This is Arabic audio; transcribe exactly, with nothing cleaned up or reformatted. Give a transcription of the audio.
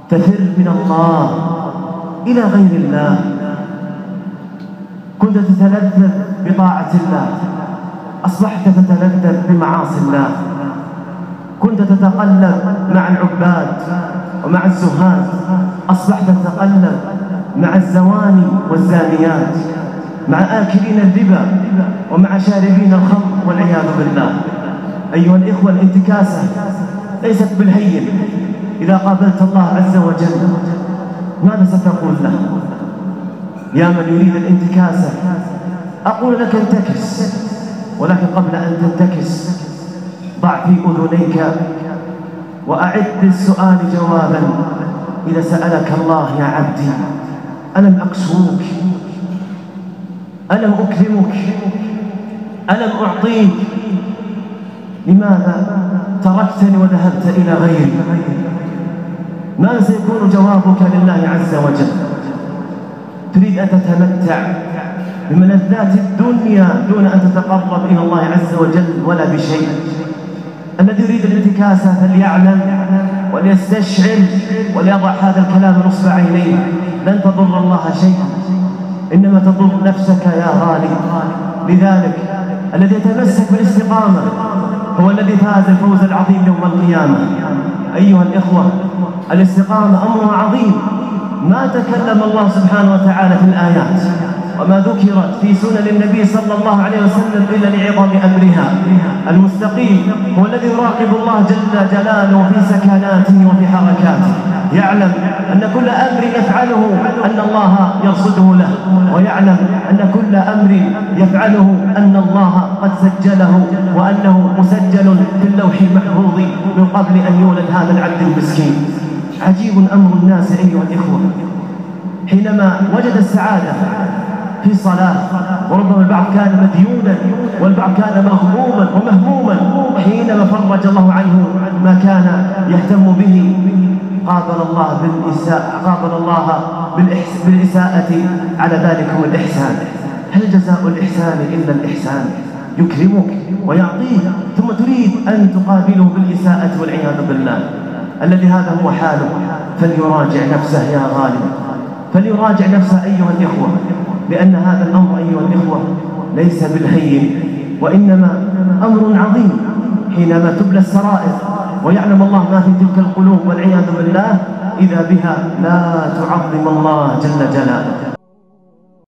تفر من الله إلى غير الله. كنت تتلذذ بطاعة الله، أصبحت تتلذذ بمعاصي الله. كنت تتقلب مع العباد ومع الزهاد، أصبحت تتقلب مع الزواني والزانيات، مع آكلين الربا ومع شاربين الخمر والعياذ بالله. أيها الإخوة، الانتكاسة ليست بالهين. إذا قابلت الله عز وجل ماذا ستقول له؟ يا من يريد الانتكاسة أقول لك انتكس، ولكن قبل أن تنتكس ضع في أذنيك وأعد للسؤال جوابا. إذا سألك الله يا عبدي ألم أكسوك؟ ألم أكرمك؟ ألم أعطيك؟ لماذا تركتني وذهبت إلى غيري؟ ماذا سيكون جوابك لله عز وجل؟ تريد أن تتمتع بملذات الدنيا دون أن تتقرب إلى الله عز وجل ولا بشيء. الذي يريد الانتكاسة فليعلم وليستشعر وليضع هذا الكلام نصب عينيه. لن تضر الله شيئا، إنما تضر نفسك يا غالي. لذلك الذي يتمسك بالاستقامة هو الذي فاز الفوز العظيم يوم القيامة. أيها الإخوة، الاستقامة أمر عظيم ما تكلم الله سبحانه وتعالى في الآيات وما ذكرت في سنن النبي صلى الله عليه وسلم إلا لعظم أمرها. المستقيم هو الذي يراقب الله جل جلاله في سكناته وفي حركاته، يعلم أن كل أمر يفعله أن الله يرصده له، ويعلم أن كل أمر يفعله أن الله قد سجله وأنه مسجل في اللوح المحفوظ من قبل أن يولد هذا العبد المسكين. عجيب أمر الناس أيها الإخوة، حينما وجد السعادة في صلاة، وربما البعض كان مديونا والبعض كان مغموما ومهموما، حينما فرج الله عنه ما كان يهتم به قابل الله بالإساءة قابل الله بالإساءة على ذلكم الإحسان. هل جزاء الإحسان إلا الإحسان؟ يكرمك ويعطيك ثم تريد أن تقابله بالإساءة والعياذ بالله. الذي هذا هو حاله فليراجع نفسه يا غالب، فليراجع نفسه أيها الإخوة، لأن هذا الأمر أيها الإخوة ليس بالهين، وإنما أمر عظيم. حينما تبلى السرائر ويعلم الله ما في تلك القلوب والعياذ بالله، إذا بها لا تعظم الله جل جلاله.